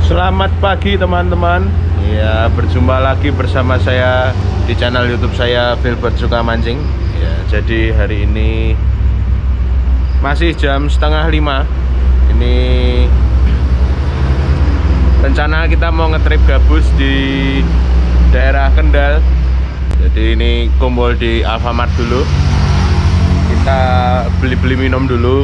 Selamat pagi teman-teman. Ya, berjumpa lagi bersama saya di channel YouTube saya Filbert Suka Mancing. Ya, jadi hari ini masih jam 4:30. Ini rencana kita mau ngetrip gabus di daerah Kendal. Jadi ini kumpul di Alfamart dulu. Kita beli-beli minum dulu.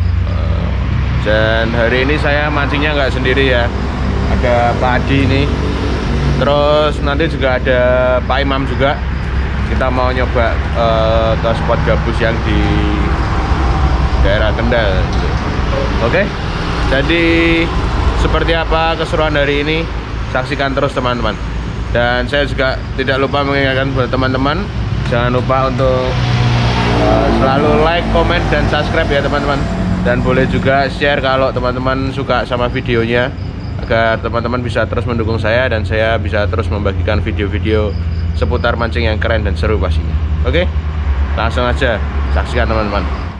Dan hari ini saya mancingnya nggak sendiri ya. Ada Pak Adi ini, terus nanti juga ada Pak Imam juga. Kita mau nyoba ke spot gabus yang di daerah Kendal gitu. Oke, jadi seperti apa keseruan hari ini, saksikan terus teman-teman. Dan saya juga tidak lupa mengingatkan buat teman-teman, jangan lupa untuk selalu like, comment, dan subscribe ya teman-teman. Dan boleh juga share kalau teman-teman suka sama videonya, agar teman-teman bisa terus mendukung saya dan saya bisa terus membagikan video-video seputar mancing yang keren dan seru pastinya. Oke, langsung aja saksikan teman-teman.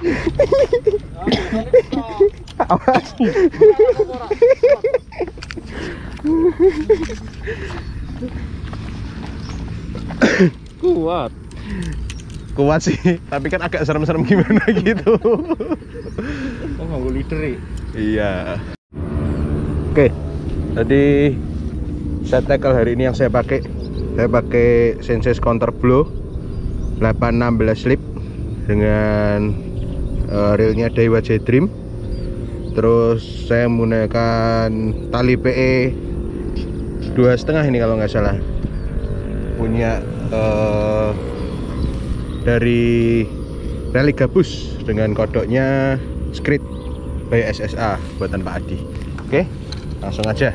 Kuat sih, tapi kan agak serem-serem gimana gitu. Oh, nggak leader ya? Iya. Oke, tadi set tackle hari ini yang saya pakai Senses Counter Blow 816 slip dengan reelnya Daiwa J-Dream. Terus saya menggunakan tali PE 2,5 ini kalau nggak salah, punya dari Rally Gabus dengan kodoknya Skrit by SSA buatan Pak Adi. Oke, langsung aja.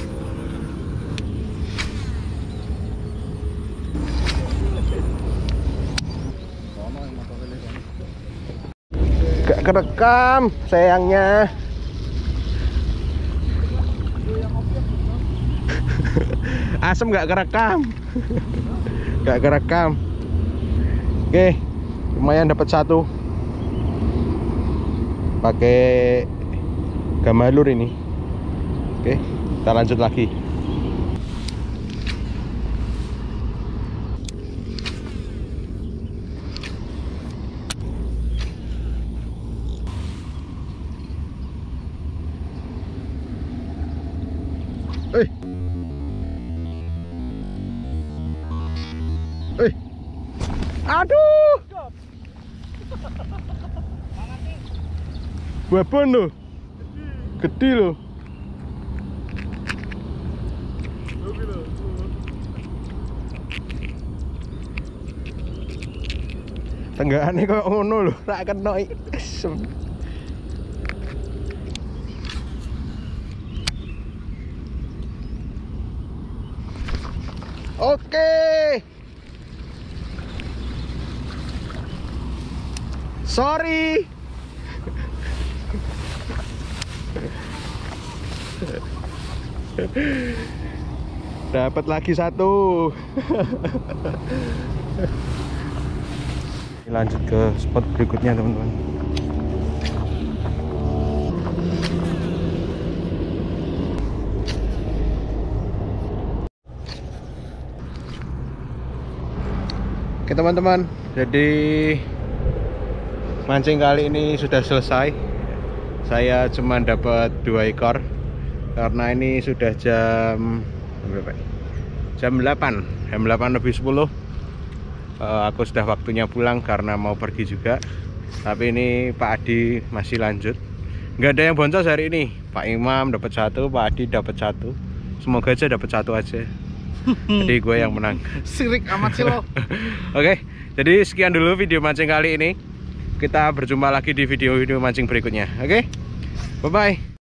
Gak kerekam sayangnya. Asem gak kerekam. Gak kerekam. Oke, lumayan dapat satu. Pakai gamalur ini. Oke, kita lanjut lagi. Aduh, babon loh, gede loh. Tenggakane kok ngono lho, rak kena. Oke. Sorry. Dapat lagi satu. Lanjut ke spot berikutnya teman-teman. Oke teman-teman, jadi mancing kali ini sudah selesai. Saya cuma dapat 2 ekor karena ini sudah jam berapa? Jam 8 lebih 10. Aku sudah waktunya pulang karena mau pergi juga. Tapi ini Pak Adi masih lanjut. Nggak ada yang boncos hari ini. Pak Imam dapat satu, Pak Adi dapat satu. Semoga aja dapat satu aja. Jadi gue yang menang. Sirik amat sih lo. Oke, jadi sekian dulu video mancing kali ini. Kita berjumpa lagi di video mancing berikutnya. Oke, bye bye.